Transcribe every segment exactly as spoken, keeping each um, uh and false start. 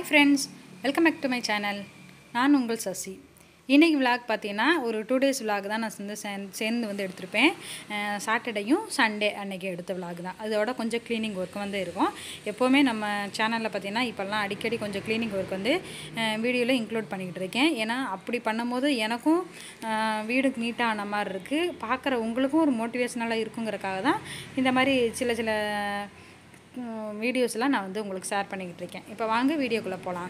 Hi friends, welcome back to my channel. நான் உங்கள் சசி. இன்றைக்கி விலாக் பார்த்தீங்கன்னா ஒரு டூ டேஸ் விலாக் தான் நான் வந்து சேர்ந்து வந்து எடுத்திருப்பேன். சாட்டர்டேயும் சண்டே அன்றைக்கி எடுத்த விலாக் தான். அதோட கொஞ்சம் க்ளீனிங் ஒர்க் வந்து இருக்கும். எப்போவுமே நம்ம சேனலில் பார்த்தீங்கன்னா இப்போல்லாம் அடிக்கடி கொஞ்சம் க்ளீனிங் ஒர்க் வந்து வீடியோவில் இன்க்ளூட் பண்ணிக்கிட்டு இருக்கேன். ஏன்னா அப்படி பண்ணும்போது எனக்கும் வீடு நீட்டாக ஆன மாதிரி இருக்குது, பார்க்குற உங்களுக்கும் ஒரு மோட்டிவேஷனலாக இருக்குங்கிறக்காக தான் இந்த மாதிரி சில சில வீடியோஸ்லாம் நான் வந்து உங்களுக்கு ஷேர் பண்ணிக்கிட்டு இருக்கேன். இப்போ வாங்க வீடியோக்குள்ளே போகலாம்.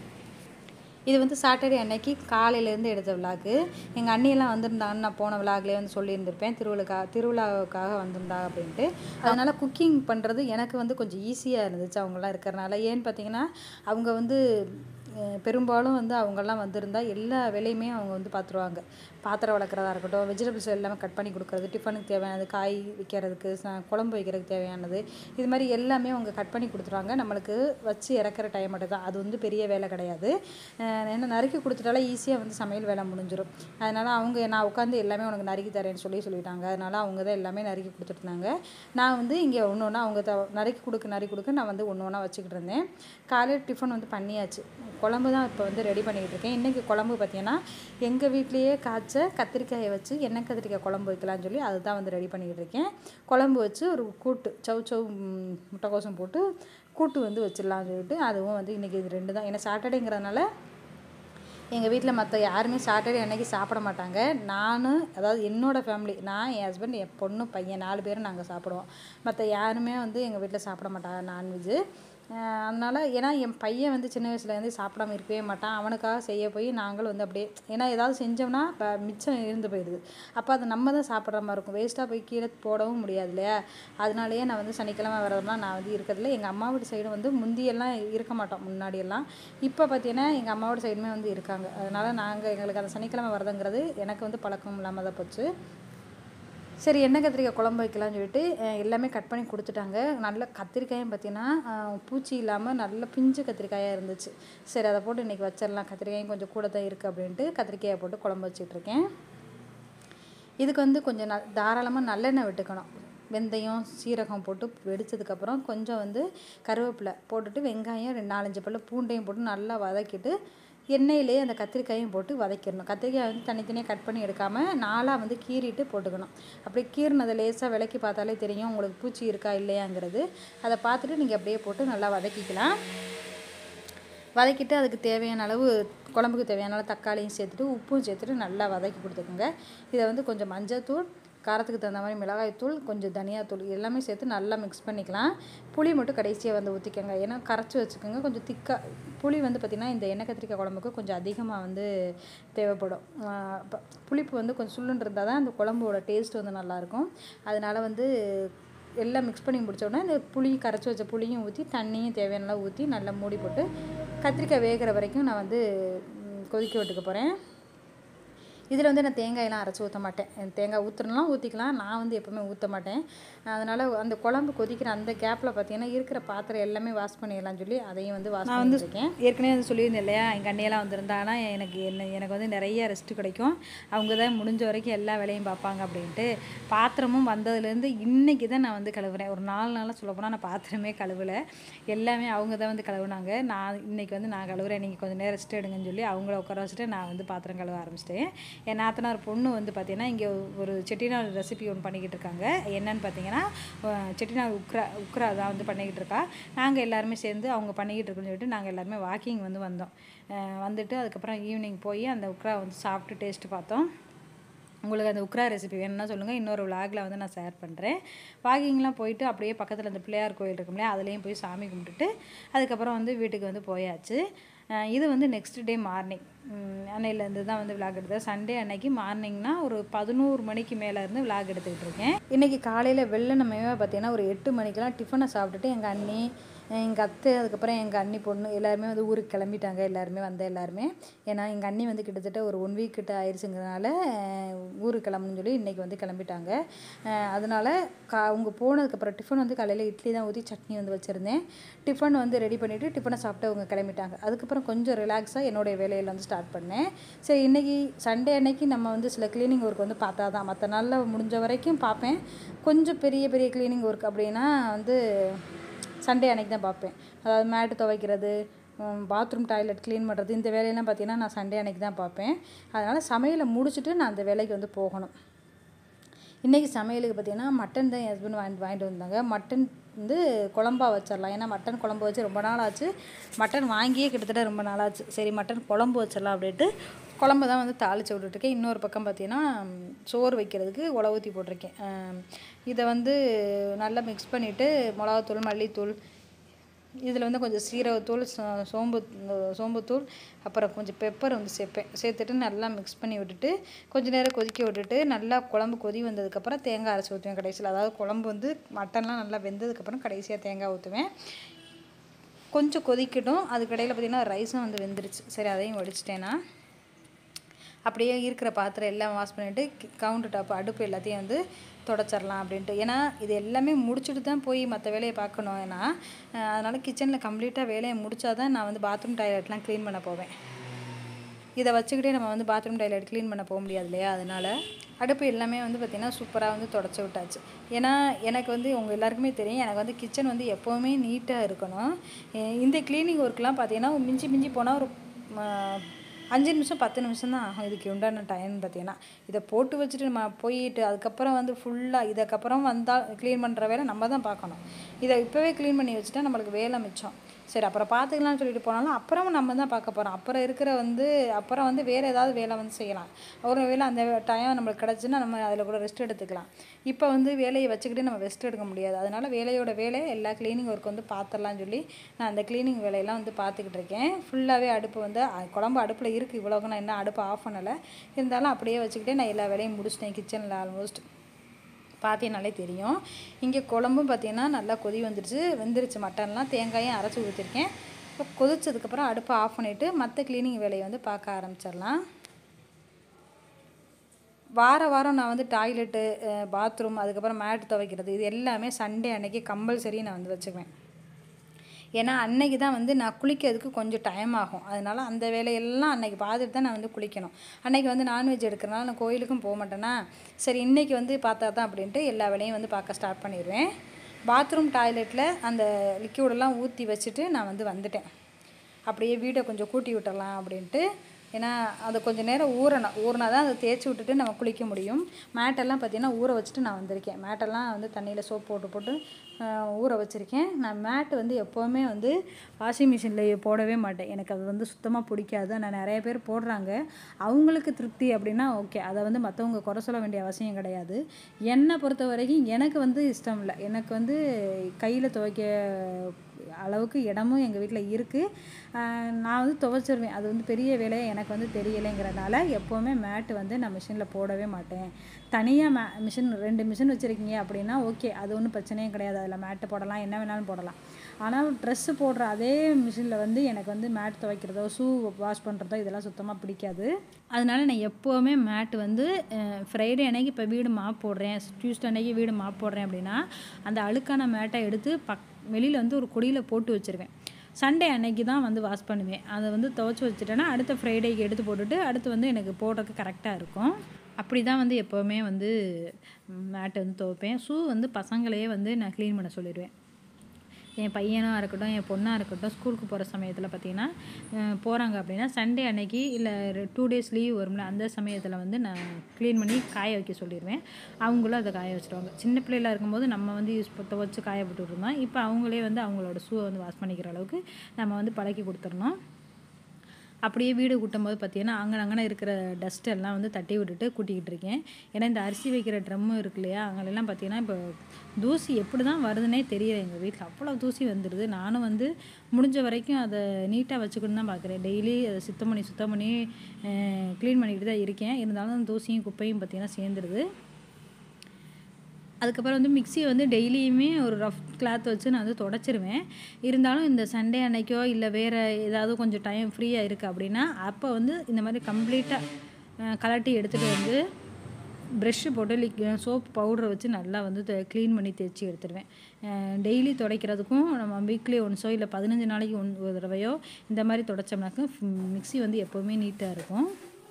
இது வந்து சாட்டர்டே அன்னைக்கு காலையிலேருந்து எடுத்த விலாகு. எங்கள் அண்ணியெல்லாம் வந்திருந்தாங்கன்னு நான் போன விலாக்லேயே வந்து சொல்லியிருந்திருப்பேன். திருவிழா திருவிழாவுக்காக வந்திருந்தா அப்படின்ட்டு. அதனால் குக்கிங் பண்ணுறது எனக்கு வந்து கொஞ்சம் ஈஸியாக இருந்துச்சு அவங்களாம் இருக்கிறனால. ஏன்னு பார்த்தீங்கன்னா அவங்க வந்து பெரும்பாலும் வந்து அவங்கெல்லாம் வந்திருந்தால் எல்லா வேலையுமே அவங்க வந்து பார்த்துருவாங்க. பாத்திரம் வளர்க்குறதா இருக்கட்டும், வெஜிடபிள்ஸ் எல்லாமே கட் பண்ணி கொடுக்குறது, டிஃபனுக்கு தேவையானது, காய் வைக்கிறதுக்கு, குழம்பு வைக்கிறதுக்கு தேவையானது, இது மாதிரி எல்லாமே அவங்க கட் பண்ணி கொடுத்துருவாங்க. நம்மளுக்கு வச்சு இறக்குற டைம் மட்டும் தான். அது வந்து பெரிய வேலை கிடையாது. என்ன நறுக்கி கொடுத்துட்டாலே ஈஸியாக வந்து சமையல் வேலை முடிஞ்சிடும். அதனால் அவங்க நான் உட்காந்து எல்லாமே உனக்கு நறுக்கி தரேன்னு சொல்லி சொல்லிட்டாங்க. அதனால் அவங்க தான் எல்லாமே நறுக்கி கொடுத்துட்ருந்தாங்க. நான் வந்து இங்கே ஒன்று ஒன்றா அவங்க த நறுக்கி கொடுக்க நறுக்கி கொடுக்க நான் வந்து ஒன்று ஒன்றா வச்சுக்கிட்டு இருந்தேன். காலையில் டிஃபன் வந்து பண்ணியாச்சு. குழம்பு தான் இப்போ வந்து ரெடி பண்ணிக்கிட்டு இருக்கேன். இன்றைக்கி குழம்பு பார்த்திங்கன்னா எங்கள் வீட்லேயே காய்ச்ச கத்திரிக்காயை வச்சு எண்ணெய் கத்திரிக்காய் குழம்பு வைக்கலான்னு சொல்லி அதுதான் வந்து ரெடி பண்ணிக்கிட்டு இருக்கேன். குழம்பு வச்சு ஒரு கூட்டு சவு சவு முட்டைக்கோசம் போட்டு கூட்டு வந்து வச்சிடலான்னு சொல்லிட்டு அதுவும் வந்து இன்றைக்கி இது ரெண்டு தான். ஏன்னா சாட்டர்டேங்கிறதுனால எங்கள் வீட்டில் மற்ற யாருமே சாட்டர்டே அன்றைக்கி சாப்பிட மாட்டாங்க. நான் அதாவது என்னோடய ஃபேமிலி, நான் என் ஹஸ்பண்ட் என் பொண்ணு பையன் நாலு பேரும் நாங்கள் சாப்பிடுவோம். மற்ற யாருமே வந்து எங்கள் வீட்டில் சாப்பிட மாட்டாங்க நான்வெஜ்ஜு. அதனால் ஏன்னா என் பையன் வந்து சின்ன வயசுலேருந்து சாப்பிடாம இருக்கவே மாட்டான். அவனுக்காக செய்ய போய் நாங்களும் வந்து அப்படியே ஏன்னா ஏதாவது செஞ்சோம்னா இப்போ மிச்சம் இருந்து போயிடுது. அப்போ அதை நம்ம தான் சாப்பிட்ற மாதிரி இருக்கும். வேஸ்ட்டாக போய் கீழே போடவும் முடியாது இல்லையா? அதனாலேயே நான் வந்து சனிக்கிழமை வரதெல்லாம் நான் வந்து இருக்கிறதில்ல. எங்கள் அம்மா வீட்டு சைடு வந்து முந்தியெல்லாம் இருக்க மாட்டோம் முன்னாடியெல்லாம். இப்போ பார்த்தீங்கன்னா எங்கள் அம்மாவோட சைடுமே வந்து இருக்காங்க. அதனால் நாங்கள் எங்களுக்கு அந்த சனிக்கிழமை வரதுங்கிறது எனக்கு வந்து பழக்கம் இல்லாமல் தான் போச்சு. சரி, எண்ணெய் கத்திரிக்காய் குழம்பு வைக்கலாம்னு சொல்லிட்டு எல்லாமே கட் பண்ணி கொடுத்துட்டாங்க. நல்ல கத்திரிக்காயும் பார்த்திங்கன்னா பூச்சி இல்லாமல் நல்ல பிஞ்சு கத்திரிக்காயாக இருந்துச்சு. சரி, அதை போட்டு இன்றைக்கி வச்சிடலாம், கத்திரிக்காயும் கொஞ்சம் கூட தான் இருக்குது அப்படின்ட்டு கத்திரிக்காயை போட்டு குழம்பு வச்சிட்ருக்கேன். இதுக்கு வந்து கொஞ்சம் ந தாராளமாக நல்லெண்ணெய் விட்டுக்கணும். வெந்தயம் சீரகம் போட்டு வெடித்ததுக்கப்புறம் கொஞ்சம் வந்து கருவேப்பிலை போட்டுட்டு வெங்காயம் ரெண்டு நாலஞ்சு பல்லு பூண்டையும் போட்டு நல்லா வதக்கிட்டு எண்ணெயிலே அந்த கத்திரிக்காயும் போட்டு வதக்கிடணும். கத்திரிக்காய் வந்து தனித்தனியாக கட் பண்ணி எடுக்காமல் நாலாக வந்து கீறிட்டு போட்டுக்கணும். அப்படியே கீறினதை லேசாக விளக்கி பார்த்தாலே தெரியும் உங்களுக்கு பூச்சி இருக்கா இல்லையாங்கிறது. அதை பார்த்துட்டு நீங்கள் அப்படியே போட்டு நல்லா வதக்கிக்கலாம். வதக்கிட்டு அதுக்கு தேவையான அளவு குழம்புக்கு தேவையான அளவு தக்காளியும் சேர்த்துட்டு உப்பும் சேர்த்துட்டு நல்லா வதக்கி கொடுத்துக்கோங்க. இதை வந்து கொஞ்சம் மஞ்சள்தூள், காரத்துக்கு தகுந்த மாதிரி மிளகாய்த்தூள், கொஞ்சம் தனியாத்தூள் எல்லாமே சேர்த்து நல்லா மிக்ஸ் பண்ணிக்கலாம். புளி மட்டும் கடைசியாக வந்து ஊற்றிக்கோங்க. ஏன்னா கரைச்சி வச்சுக்கோங்க. கொஞ்சம் திக்காக புளி வந்து பார்த்திங்கன்னா இந்த எண்ணெய் கத்திரிக்காய் குழம்புக்கு கொஞ்சம் அதிகமாக வந்து தேவைப்படும். புளிப்பு வந்து கொஞ்சம் சுள்ளுன்னு இருந்தால் தான் அந்த குழம்போட டேஸ்ட் வந்து நல்லாயிருக்கும். அதனால் வந்து எல்லாம் மிக்ஸ் பண்ணி முடித்தோடனே இந்த புளி கரைச்சி வச்ச புளியும் ஊற்றி தண்ணியும் தேவையானலாம் ஊற்றி நல்லா மூடி போட்டு கத்திரிக்காய் வேகிற வரைக்கும் நான் வந்து கொதிக்க விட்டுக்க போகிறேன். இதில் வந்து நான் தேங்காயெல்லாம் அரைச்சி ஊற்ற மாட்டேன். தேங்காய் ஊற்றுறலாம் ஊற்றிக்கலாம். நான் வந்து எப்போவுமே ஊற்ற மாட்டேன். அதனால் அந்த குழம்பு கொதிக்கிற அந்த கேப்பில் பார்த்தீங்கன்னா இருக்கிற பாத்திரம் எல்லாமே வாஷ் பண்ணிடலாம்னு சொல்லி அதையும் வந்து வாஷ் பண்ணியிருக்கேன். ஏற்கனவே வந்து சொல்லியிருந்தேன் இல்லையா, எங்கள் அண்ணியெல்லாம் வந்திருந்தாங்கன்னா எனக்கு என்ன எனக்கு வந்து நிறைய ரெஸ்ட்டு கிடைக்கும். அவங்க தான் முடிஞ்ச வரைக்கும் எல்லா வேலையும் பார்ப்பாங்க அப்படின்ட்டு. பாத்திரமும் வந்ததுலேருந்து இன்றைக்கி தான் நான் வந்து கழுவுறேன். ஒரு நாலு நாளாக சொல்ல போனால் நான் பாத்திரமே கழுவலை. எல்லாமே அவங்க தான் வந்து கழுவுனாங்க. நான் இன்றைக்கி வந்து நான் கழுவுறேன், நீங்கள் கொஞ்சம் நேரம் ரெஸ்ட் எடுங்கன்னு சொல்லி அவங்கள உட்கார வச்சுட்டு நான் வந்து பாத்திரம் கழுவ ஆரம்பிச்சிட்டேன். என் நாத்தனார் பொண்ணு வந்து பார்த்திங்கன்னா இங்கே ஒரு செட்டிநாடு ரெசிபி ஒன்று பண்ணிக்கிட்டு இருக்காங்க. என்னன்னு பார்த்தீங்கன்னா செட்டிநாடு உக்ரா உக்ரா தான் வந்து பண்ணிக்கிட்டு இருக்கா. நாங்கள் எல்லாருமே சேர்ந்து அவங்க பண்ணிக்கிட்டு இருக்குன்னு சொல்லிட்டு நாங்கள் எல்லாருமே வாக்கிங் வந்து வந்தோம். வந்துட்டு அதுக்கப்புறம் ஈவினிங் போய் அந்த உக்ரா வந்து சாப்பிட்டு டேஸ்ட்டு பார்த்தோம். உங்களுக்கு அந்த உக்ரா ரெசிபி வேணும்னா சொல்லுங்கள், இன்னொரு விலாகில் வந்து நான் ஷேர் பண்ணுறேன். வாக்கிங்லாம் போயிட்டு அப்படியே பக்கத்தில் அந்த பிள்ளையார் கோயில் இருக்கும் இல்லையா, அதுலேயும் போய் சாமி கும்பிட்டுட்டு அதுக்கப்புறம் வந்து வீட்டுக்கு வந்து போயாச்சு. இது வந்து நெக்ஸ்ட் டே மார்னிங் அன்னையிலேருந்து தான் வந்து விலாக் எடுத்தேன். சண்டே அன்னைக்கு மார்னிங்னா ஒரு பதினோரு மணிக்கு மேலே இருந்து விலாக் எடுத்துக்கிட்டு இருக்கேன். இன்றைக்கி காலையில் வெள்ளனமையாக பார்த்தீங்கன்னா ஒரு எட்டு மணிக்கெலாம் டிஃபனை சாப்பிட்டுட்டு எங்கள் அண்ணி, எங்கள் அத்தை, அதுக்கப்புறம் எங்கள் அண்ணி பொண்ணு எல்லாருமே வந்து ஊருக்கு கிளம்பிட்டாங்க. எல்லாருமே வந்த எல்லாருமே ஏன்னா எங்கள் அண்ணி வந்து கிட்டத்தட்ட ஒரு ஒன் வீக் கிட்ட ஆயிடுச்சுங்கிறதுனால ஊருக்கு கிளம்புன்னு சொல்லி இன்றைக்கி வந்து கிளம்பிட்டாங்க. அதனால் கா அவங்க போனதுக்கப்புறம் டிஃபன் வந்து காலையில் இட்லி தான் ஊற்றி சட்னி வந்து வச்சுருந்தேன். டிஃபன் வந்து ரெடி பண்ணிவிட்டு டிஃபனை சாப்பிட்டு அவங்க கிளம்பிட்டாங்க. அதுக்கப்புறம் கொஞ்சம் ரிலாக்ஸாக என்னுடைய வேலையில் வந்து ஸ்டார்ட் பண்ணேன். சரி, இன்றைக்கி சண்டே அன்னைக்கு நம்ம வந்து சில க்ளீனிங் ஒர்க் வந்து பார்த்தா தான், மற்ற நாளில் முடிஞ்ச வரைக்கும் பார்ப்பேன். கொஞ்சம் பெரிய பெரிய க்ளீனிங் ஒர்க் அப்படின்னா வந்து சண்டே அன்றைக்கி தான் பார்ப்பேன். அதாவது மேட்டு துவைக்கிறது, பாத்ரூம் டாய்லெட் க்ளீன் பண்ணுறது இந்த வேலையெல்லாம் பார்த்திங்கன்னா நான் சண்டே அன்றைக்கி தான் பார்ப்பேன். அதனால் சமையலை முடிச்சுட்டு நான் அந்த வேலைக்கு வந்து போகணும். இன்றைக்கி சமையலுக்கு பார்த்திங்கன்னா மட்டன் தான் என் ஹஸ்பண்ட் வாங்கி வாங்கிட்டு வந்தாங்க. மட்டன் வந்து குழம்பா வச்சிடலாம். ஏன்னா மட்டன் குழம்பு வச்சு ரொம்ப நாள் ஆச்சு. மட்டன் வாங்கியே கிட்டத்தட்ட ரொம்ப நாள் ஆச்சு. சரி மட்டன் குழம்பு வச்சிடலாம் அப்படின்ட்டு குழம்பு தான் வந்து தாளித்து விட்டுருக்கேன். இன்னொரு பக்கம் பார்த்திங்கன்னா சோறு வைக்கிறதுக்கு உலை ஊற்றி போட்டிருக்கேன். இதை வந்து நல்லா மிக்ஸ் பண்ணிவிட்டு மிளகாத்தூள், மல்லித்தூள், இதில் வந்து கொஞ்சம் சீரகத்தூள், சோம்பு சோம்புத்தூள், அப்புறம் கொஞ்சம் பெப்பர் வந்து சேர்ப்பேன். சேர்த்துட்டு நல்லா மிக்ஸ் பண்ணி விட்டுட்டு கொஞ்சம் நேரம் கொதிக்க விட்டுட்டு நல்லா குழம்பு கொதி வந்ததுக்கப்புறம் தேங்காய் அரைச்சி ஊற்றுவேன் கடைசியில். அதாவது குழம்பு வந்து மட்டன்லாம் நல்லா வெந்ததுக்கப்புறம் கடைசியாக தேங்காய் ஊற்றுவேன். கொஞ்சம் கொதிக்கட்டும். அதுக்கடையில் பார்த்திங்கன்னா ரைஸும் வந்து வெந்துருச்சு. சரி அதையும் வடிச்சிட்டேன்னா அப்படியே இருக்கிற பாத்திரம் எல்லாம் வாஷ் பண்ணிவிட்டு கவுண்டர் டாப் அடுப்பு எல்லாத்தையும் வந்து தொடச்சிடலாம் அப்படின்ட்டு. ஏன்னா இது எல்லாமே முடிச்சுட்டு தான் போய் மற்ற வேலையை பார்க்கணும். ஏன்னா அதனால் கிச்சனில் கம்ப்ளீட்டாக வேலையை முடித்தா தான் நான் வந்து பாத்ரூம் டாய்லெட்லாம் க்ளீன் பண்ண போவேன். இதை வச்சுக்கிட்டே நம்ம வந்து பாத்ரூம் டாய்லெட் க்ளீன் பண்ண போக முடியாது இல்லையா? அதனால் அடுப்பு எல்லாமே வந்து பார்த்திங்கன்னா சூப்பராக வந்து தொடச்சி விட்டாச்சு. ஏன்னா எனக்கு வந்து உங்கள் எல்லாருக்குமே தெரியும், எனக்கு வந்து கிச்சன் வந்து எப்போவுமே நீட்டாக இருக்கணும். இந்த க்ளீனிங் ஒர்க்லாம் பார்த்திங்கன்னா மிஞ்சி மிஞ்சி போனால் ஒரு அஞ்சு நிமிஷம் பத்து நிமிஷம் தான் ஆகும். இதுக்கு உண்டான டைம் பார்த்திங்கன்னா இதை போட்டு வச்சுட்டு நம்ம போயிட்டு அதுக்கப்புறம் வந்து ஃபுல்லாக இதுக்கப்புறம் வந்தால் க்ளீன் பண்ணுற வேலை நம்ம தான் பார்க்கணும். இதை இப்போவே க்ளீன் பண்ணி வச்சுட்டா நம்மளுக்கு வேலை மிச்சம். சரி அப்புறம் பார்த்துக்கலாம்னு சொல்லிட்டு போனாலும் அப்புறம் நம்ம தான் பார்க்க போகிறோம். அப்புறம் இருக்கிற வந்து அப்புறம் வந்து வேறு ஏதாவது வேலை வந்து செய்யலாம். ஒரு வேலை அந்த டைம் நம்மளுக்கு கிடச்சுன்னா நம்ம அதில் கூட ரெஸ்ட் எடுத்துக்கலாம். இப்போ வந்து வேலையை வச்சுக்கிட்டு நம்ம ரெஸ்ட் எடுக்க முடியாது. அதனால் வேலையோட வேலை எல்லா க்ளீனிங் ஒர்க் வந்து பார்த்துடலான்னு சொல்லி நான் அந்த க்ளீனிங் வேலையெல்லாம் வந்து பார்த்துக்கிட்டு இருக்கேன். ஃபுல்லாகவே அடுப்பு வந்து குழம்பு அடுப்பில் இருக்குது. இவ்வளோக்கு நான் என்ன அடுப்பு ஆஃப் பண்ணலை. இருந்தாலும் அப்படியே வச்சுக்கிட்டே நான் எல்லா வேலையும் முடிச்சிட்டேன் கிச்சனில். ஆல்மோஸ்ட் பார்த்தீங்கனாலே தெரியும். இங்கே குழம்பும் பார்த்திங்கன்னா நல்லா கொதி வந்துடுச்சு வெந்துருச்சு. மட்டன்லாம் தேங்காயும் அரைச்சி ஊற்றிருக்கேன். இப்போ கொதிச்சதுக்கப்புறம் அடுப்பை ஆஃப் பண்ணிவிட்டு மற்ற க்ளீனிங் வேலையை வந்து பார்க்க ஆரம்பிச்சிடலாம். வார வாரம் நான் வந்து டாய்லெட்டு, பாத்ரூம், அதுக்கப்புறம் மேட் துவைக்கிறது இது எல்லாமே சண்டே அன்னைக்கு கம்பல்சரி நான் வந்து வச்சுக்குவேன். ஏன்னா அன்னைக்கு தான் வந்து நான் குளிக்கிறதுக்கு கொஞ்சம் டைம் ஆகும். அதனால் அந்த வேலையெல்லாம் அன்றைக்கி பார்த்துட்டு தான் நான் வந்து குளிக்கணும். அன்றைக்கி வந்து நான்வெஜ் எடுக்கிறனால நான் கோயிலுக்கும் போக மாட்டேன்னா சரி இன்றைக்கி வந்து பார்த்தா தான் அப்படின்ட்டு எல்லா வேலையும் வந்து பார்க்க ஸ்டார்ட் பண்ணிடுவேன். பாத்ரூம் டாய்லெட்டில் அந்த லிக்யூடெல்லாம் ஊற்றி வச்சுட்டு நான் வந்து வந்துட்டேன். அப்படியே வீடை கொஞ்சம் கூட்டி விட்டுடலாம் அப்படின்ட்டு. ஏன்னா அதை கொஞ்சம் நேரம் ஊறணும். ஊறினா தான் அதை தேய்ச்சி விட்டுட்டு நம்ம குளிக்க முடியும். மேட்டெல்லாம் பார்த்திங்கன்னா ஊற வச்சுட்டு நான் வந்திருக்கேன். மேட்டெல்லாம் வந்து தண்ணியில் சோப் போட்டு போட்டு ஊற வச்சுருக்கேன். நான் மேட்டு வந்து எப்போவுமே வந்து வாஷிங் மிஷினில் போடவே மாட்டேன். எனக்கு அது வந்து சுத்தமாக பிடிக்காது. நான் நிறைய பேர் போடுறாங்க. அவங்களுக்கு திருப்தி அப்படின்னா ஓகே. அதை வந்து மற்றவங்க குறை சொல்ல வேண்டிய அவசியம் கிடையாது. என்னை பொறுத்த வரைக்கும் எனக்கு வந்து இஷ்டம் இல்லை. எனக்கு வந்து கையில் துவைக்க அளவுக்கு இடமும் எங்கள் வீட்டில் இருக்குது. நான் வந்து துவைச்சிருவேன். அது வந்து பெரிய வேலையை எனக்கு வந்து தெரியலைங்கிறனால எப்போவுமே மேட்டு வந்து நான் மிஷினில் போடவே மாட்டேன். தனியாக மே மிஷின் ரெண்டு மிஷின் வச்சுருக்கீங்க அப்படின்னா ஓகே, அது ஒன்றும் பிரச்சனையும் கிடையாது. அதில் மேட்டு போடலாம், என்ன வேணாலும் போடலாம். ஆனால் ட்ரெஸ்ஸு போடுற அதே மிஷினில் வந்து எனக்கு வந்து மேட் துவைக்கிறதோ ஷூ வாஷ் பண்ணுறதோ இதெல்லாம் சுத்தமாக பிடிக்காது. அதனால நான் எப்போவுமே மேட்டு வந்து ஃப்ரைடே அன்னைக்கு இப்போ வீடு மாப் போடுறேன், டியூஸ்டே அன்னைக்கு வீடு மாப் போடுறேன் அப்படின்னா அந்த அழுக்கான மேட்டை எடுத்து பக் வெளியில் வந்து ஒரு கொடியில் போட்டு வச்சுருவேன். சண்டே அன்னைக்கு தான் வந்து வாஷ் பண்ணுவேன். அதை வந்து துவைச்சி வச்சுட்டேன்னா அடுத்த ஃப்ரைடேக்கு எடுத்து போட்டுட்டு அடுத்து வந்து எனக்கு போடுறதுக்கு கரெக்டாக இருக்கும். அப்படி தான் வந்து எப்போவுமே வந்து மேட்டை வந்து துவைப்பேன். ஷூ வந்து பசங்களையே வந்து நான் க்ளீன் பண்ண சொல்லிடுவேன். என் பையனாக இருக்கட்டும், என் பொண்ணாக இருக்கட்டும், ஸ்கூலுக்கு போகிற சமயத்தில் பார்த்திங்கன்னா போகிறாங்க அப்படின்னா சண்டே அன்னைக்கு இல்லை டூ டேஸ் லீவ் வரும்ல அந்த சமயத்தில் வந்து நான் க்ளீன் பண்ணி காய வைக்க சொல்லிடுவேன். அவங்களும் அதை காய வச்சுருவாங்க. சின்ன பிள்ளைலாம் இருக்கும்போது நம்ம வந்து யூஸ் துவைச்சி காய போட்டுருந்தோம். இப்போ அவங்களே வந்து அவங்களோட ஷூவை வந்து வாஷ் பண்ணிக்கிற அளவுக்கு நம்ம வந்து பழக்கி கொடுத்துடணும். அப்படியே வீடு கூட்டும்போது பார்த்திங்கன்னா அங்கே அங்கே இருக்கிற டஸ்ட் எல்லாம் வந்து தட்டி விட்டுட்டு கூட்டிக்கிட்டு இருக்கேன். ஏன்னா இந்த அரிசி வைக்கிற ட்ரம்மு இருக்கு இல்லையா, அங்கெல்லாம் பார்த்திங்கன்னா இப்போ தூசி எப்படி தான் வருதுன்னே தெரியல. எங்கள் வீட்டில் அவ்வளோ தூசி வந்துடுது. நானும் வந்து முடிஞ்ச வரைக்கும் அதை நீட்டாக வச்சுக்கணுன்னு தான் பார்க்குறேன். டெய்லி அதை சுத்தம் பண்ணி சுத்தம் பண்ணி க்ளீன் பண்ணிக்கிட்டு தான் இருக்கேன். இருந்தாலும் தூசியும் குப்பையும் பார்த்திங்கன்னா சேர்ந்துருது. அதுக்கப்புறம் வந்து மிக்சியை வந்து டெய்லியுமே ஒரு ரஃப் கிளாத் வச்சு நான் வந்து தொடச்சிருவேன். இருந்தாலும் இந்த சண்டே அன்னைக்கோ இல்லை வேறு ஏதாவது கொஞ்சம் டைம் ஃப்ரீயாக இருக்குது அப்படின்னா அப்போ வந்து இந்த மாதிரி கம்ப்ளீட்டாக கலட்டி எடுத்துகிட்டு வந்து ப்ரெஷ்ஷு போட்டு லிக் சோப் பவுடரை வச்சு நல்லா வந்து க்ளீன் பண்ணி தேய்ச்சி எடுத்துடுவேன். டெய்லி துடைக்கிறதுக்கும் நம்ம வீக்லி ஒன்ஸோ இல்லை பதினஞ்சு நாளைக்கு ஒன் ஒரு தடவையோ இந்த மாதிரி துடைச்சோம்னாக்க மிக்சி வந்து எப்போவுமே நீட்டாக இருக்கும்.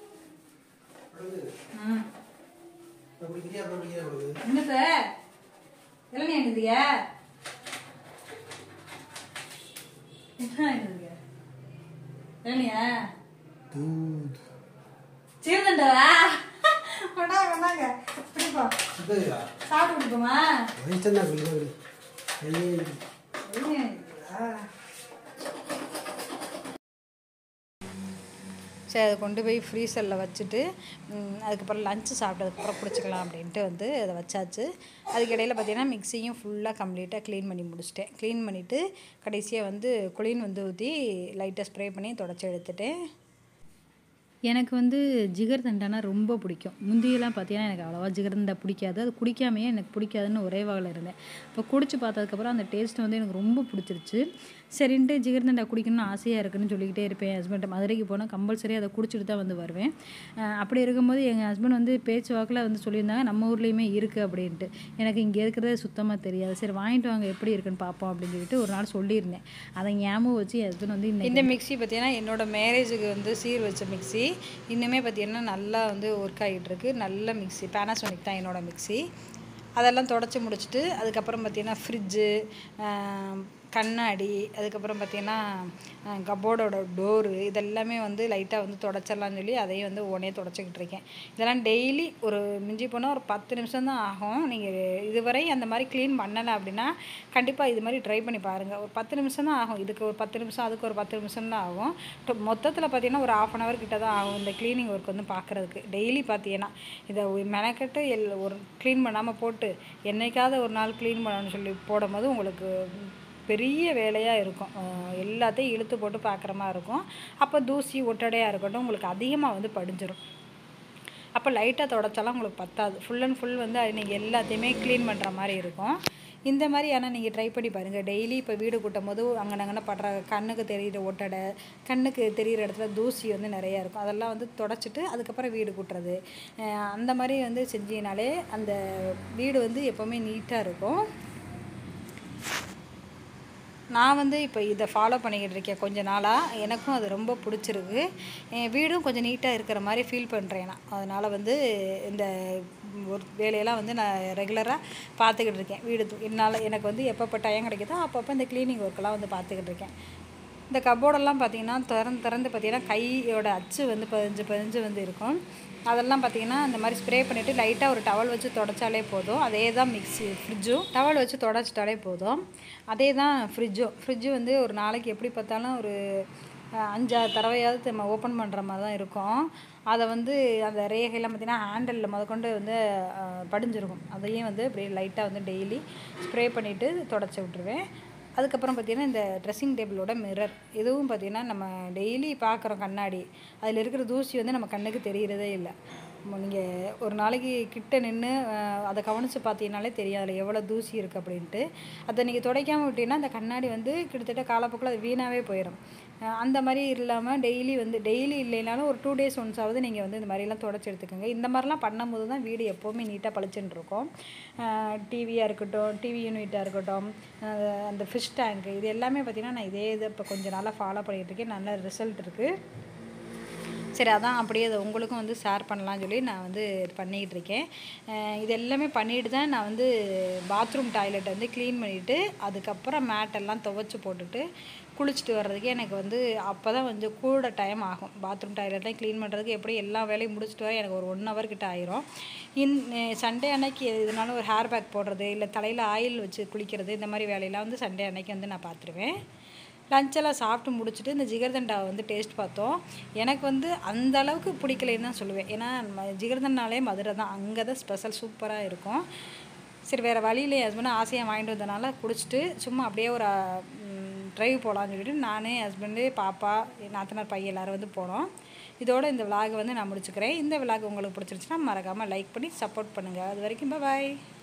என்ன சார் இளநீ என்னதுயா என்ன என்னதுயா ஏனியா தூத் சீர்தண்டவா கொண்டா கொண்டாங்க பிடிப்பா இதயா சாப்பிட்டு பிடிக்குமா வயித்தனா குளிரு ஏனியா சரி அதை கொண்டு போய் ஃப்ரீசரில் வச்சுட்டு அதுக்கப்புறம் லஞ்சு சாப்பிட்டதுக்கப்புறம் பிடிச்சிக்கலாம் அப்படின்ட்டு வந்து அதை வச்சாச்சு. அதுக்கிடையில் பார்த்திங்கன்னா மிக்சியும் ஃபுல்லாக கம்ப்ளீட்டாக க்ளீன் பண்ணி முடிச்சிட்டேன். க்ளீன் பண்ணிவிட்டு கடைசியாக வந்து குளின் வந்து ஊற்றி லைட்டாக ஸ்ப்ரே பண்ணி தொடச்சி எடுத்துட்டேன். எனக்கு வந்து ஜிகர்தண்டானா ரொம்ப பிடிக்கும். முந்தியெல்லாம் பார்த்தீங்கன்னா எனக்கு அவ்வளோவா ஜிகர்தண்டா பிடிக்காது. அது குடிக்காமையே எனக்கு பிடிக்காதுன்னு ஒரே வகையில் இருந்தேன். இப்போ குடிச்சு பார்த்ததுக்கப்புறம் அந்த டேஸ்ட் வந்து எனக்கு ரொம்ப பிடிச்சிருச்சு. சரின்ட்டு ஜிகர்தண்டா குடிக்கணும்னு ஆசையாக இருக்குன்னு சொல்லிக்கிட்டே இருப்பேன். என் ஹஸ்பண்ட் மதுரைக்கு போனால் கம்பல்சரி அதை குடிச்சிட்டு தான் வந்து வருவேன். அப்படி இருக்கும்போது எங்கள் ஹஸ்பண்ட் வந்து பேச்சு வாக்கில் வந்து சொல்லியிருந்தாங்க நம்ம ஊர்லேயுமே இருக்குது அப்படின்ட்டு. எனக்கு இங்கே இருக்கிறதே சுத்தமாக தெரியாது. சரி வாங்கிட்டு வாங்க எப்படி இருக்குன்னு பார்ப்போம் அப்படின்னு சொல்லிட்டு ஒரு நாள் சொல்லியிருந்தேன். அதை ஞாபகம் வச்சு என் ஹஸ்பண்ட் வந்து இந்த இந்த மிக்ஸி பார்த்தீங்கன்னா என்னோடய மேரேஜுக்கு வந்து சீர் வச்ச மிக்ஸி. இன்னுமே பார்த்திங்கன்னா நல்லா வந்து ஒர்க் ஆகிட்டுருக்கு. நல்ல மிக்ஸி, பேனாசோனிக் தான் என்னோடய மிக்ஸி. அதெல்லாம் தொடச்சி முடிச்சுட்டு அதுக்கப்புறம் பார்த்திங்கன்னா ஃப்ரிட்ஜு, கண்ணாடி, அதுக்கப்புறம் பார்த்திங்கன்னா கபோர்டோட டோரு இதெல்லாமே வந்து லைட்டாக வந்து தொடச்சிடலான்னு சொல்லி அதையும் வந்து உடனே தொடச்சிக்கிட்டு இருக்கேன். இதெல்லாம் டெய்லி ஒரு மிஞ்சி போனால் ஒரு பத்து நிமிஷம் தான் ஆகும். நீங்கள் இதுவரை அந்த மாதிரி க்ளீன் பண்ணலை அப்படின்னா கண்டிப்பாக இது மாதிரி ட்ரை பண்ணி பாருங்கள். ஒரு பத்து நிமிஷம் தான் ஆகும். இதுக்கு ஒரு பத்து நிமிஷம், அதுக்கு ஒரு பத்து நிமிஷம் தான் ஆகும். மொத்தத்தில் பார்த்திங்கன்னா ஒரு ஆஃப் அன் ஹவர் கிட்ட தான் ஆகும் இந்த க்ளீனிங் ஒர்க் வந்து பார்க்குறதுக்கு. டெய்லி பார்த்தீங்கன்னா இதை மெனக்கட்டு எல் ஒரு க்ளீன் பண்ணாமல் போட்டு என்னைக்காவது ஒரு நாள் க்ளீன் பண்ணணும்னு சொல்லி போடும்போது உங்களுக்கு பெரிய வேலையாக இருக்கும். எல்லாத்தையும் இழுத்து போட்டு பார்க்குற மாதிரி இருக்கும். அப்போ தூசி ஒட்டடையாக இருக்கட்டும் உங்களுக்கு அதிகமாக வந்து படிஞ்சிடும். அப்போ லைட்டாக தொடச்சாலாம் உங்களுக்கு பத்தாது. ஃபுல் அண்ட் ஃபுல் வந்து அது நீங்கள் எல்லாத்தையுமே க்ளீன் பண்ணுற மாதிரி இருக்கும். இந்த மாதிரி ஆனால் நீங்கள் ட்ரை பண்ணி பாருங்கள். டெய்லி இப்போ வீடு கூட்டும் போது அங்கே அங்கே படுற கண்ணுக்கு தெரிகிற ஒட்டடை, கண்ணுக்கு தெரிகிற இடத்துல தூசி வந்து நிறையா இருக்கும். அதெல்லாம் வந்து தொடச்சிட்டு அதுக்கப்புறம் வீடு கூட்டுறது அந்த மாதிரி வந்து செஞ்சினாலே அந்த வீடு வந்து எப்போவுமே நீட்டாக இருக்கும். நான் வந்து இப்போ இதை ஃபாலோ பண்ணிக்கிட்டு இருக்கேன் கொஞ்ச நாளாக. எனக்கும் அது ரொம்ப பிடிச்சிருக்கு. என் வீடும் கொஞ்சம் நீட்டாக இருக்கிற மாதிரி ஃபீல் பண்ணுறேன் நான். அதனால் வந்து இந்த ஒரு வேலையெல்லாம் வந்து நான் ரெகுலராக பார்த்துக்கிட்டு இருக்கேன். வீடு என்னால் எனக்கு வந்து எப்பப்போ டைம் கிடைக்குதோ அப்பப்போ இந்த க்ளீனிங் ஒர்க்கெல்லாம் வந்து பார்த்துக்கிட்டு இருக்கேன். இந்த கபோர்டெல்லாம் பார்த்திங்கன்னா திறந்து திறந்து பார்த்திங்கன்னா கையோட அச்சு வந்து பதிஞ்சு பதிஞ்சு வந்து இருக்கும். அதெல்லாம் பார்த்திங்கன்னா இந்த மாதிரி ஸ்ப்ரே பண்ணிவிட்டு லைட்டாக ஒரு டவல் வச்சு தொடச்சாலே போதும். அதே தான் மிக்ஸி ஃப்ரிட்ஜும் டவல் வச்சு தொடச்சிட்டாலே போதும். அதே தான் ஃப்ரிட்ஜும் ஃப்ரிட்ஜு வந்து ஒரு நாளைக்கு எப்படி பார்த்தாலும் ஒரு அஞ்சாறு தடவையாவது நம்ம ஓப்பன் பண்ணுற மாதிரி தான் இருக்கும். அதை வந்து அந்த ரேகையெல்லாம் பார்த்திங்கன்னா ஹேண்டலில் முதற்கொண்டு வந்து படிஞ்சிருக்கும். அதையும் வந்து அப்படியே லைட்டாக வந்து டெய்லி ஸ்ப்ரே பண்ணிவிட்டு தொடச்சி விட்ருவேன். அதுக்கப்புறம் பார்த்திங்கன்னா இந்த ட்ரெஸ்ஸிங் டேபிளோட மிரர் இதுவும் பார்த்திங்கன்னா நம்ம டெய்லி பார்க்குறோம் கண்ணாடி. அதில் இருக்கிற தூசி வந்து நம்ம கண்ணுக்கு தெரிகிறதே இல்லை. நீங்கள் ஒரு நாளைக்கு கிட்ட நின்று அதை கவனித்து பார்த்தீங்கனாலே தெரியும் அதில் எவ்வளோ தூசி இருக்குது அப்படின்ட்டு. அதை நீங்கள் துடைக்காமல் விட்டீங்கன்னா அந்த கண்ணாடி வந்து கிட்டத்தட்ட காலப்போக்கில் அது வீணாகவே போயிடும். அந்த மாதிரி இல்லாமல் டெய்லி வந்து டெய்லி இல்லைனாலும் ஒரு டூ டேஸ் ஒன்ஸ் ஆகுது நீங்கள் வந்து இந்த மாதிரிலாம் தொடச்சி எடுத்துக்கோங்க. இந்த மாதிரிலாம் பண்ணும்போது தான் வீடு எப்போவுமே நீட்டாக பளிச்சுன்னு இருக்கும். டிவியாக இருக்கட்டும், டிவி யூனிட்டாக இருக்கட்டும், அந்த ஃபிஷ் டேங்க்கு இது எல்லாமே பார்த்திங்கன்னா நான் இதே இதை இப்போ கொஞ்சம் நாளாக ஃபாலோ பண்ணிகிட்டு இருக்கேன். நல்ல ரிசல்ட் இருக்குது. சரி அதான் அப்படியே அதை உங்களுக்கும் வந்து ஷேர் பண்ணலான்னு சொல்லி நான் வந்து பண்ணிக்கிட்டு இருக்கேன். இது எல்லாமே பண்ணிட்டு தான் நான் வந்து பாத்ரூம் டாய்லெட்டை வந்து க்ளீன் பண்ணிவிட்டு அதுக்கப்புறம் மேட்டெல்லாம் துவைச்சி போட்டுட்டு குளிச்சுட்டு வர்றதுக்கு எனக்கு வந்து அப்போ தான் கொஞ்சம் கூட டைம் ஆகும். பாத்ரூம் டாய்லெட்லாம் க்ளீன் பண்ணுறதுக்கு எப்படி எல்லா வேலையும் முடிச்சுட்டு வர எனக்கு ஒரு ஒன் ஹவர் கிட்ட ஆயிரும். இன் சண்டே அன்னைக்கு இதனால ஒரு ஹேர் பேக் போடுறது இல்லை தலையில் ஆயில் வச்சு குளிக்கிறது இந்த மாதிரி வேலையெல்லாம் வந்து சண்டே அன்னைக்கு வந்து நான் பார்த்துருவேன். லஞ்செல்லாம் சாப்பிட்டு முடிச்சுட்டு இந்த ஜிகர்தண்டாவை வந்து டேஸ்ட் பார்த்தோம். எனக்கு வந்து அந்த அளவுக்கு பிடிக்கலைன்னு தான் சொல்லுவேன். ஏன்னா ஜிகர்தண்டாலே மதுரை தான், அங்கே தான் ஸ்பெஷல் சூப்பராக இருக்கும். சரி வேறு வழியில் என் ஹஸ்பண்ட் ஆசையாக வாங்கிட்டு வந்தனால குடிச்சிட்டு சும்மா அப்படியே ஒரு ட்ரைவ் போகலான்னு சொல்லிட்டு நானே ஹஸ்பண்டு பாப்பா நாத்தனார் பையன் எல்லோரும் வந்து போனோம். இதோட இந்த விலாகை வந்து நான் முடிச்சுக்கிறேன். இந்த விலாக் உங்களுக்கு பிடிச்சிருச்சுன்னா மறக்காமல் லைக் பண்ணி சப்போர்ட் பண்ணுங்கள். அது வரைக்கும் பாய்.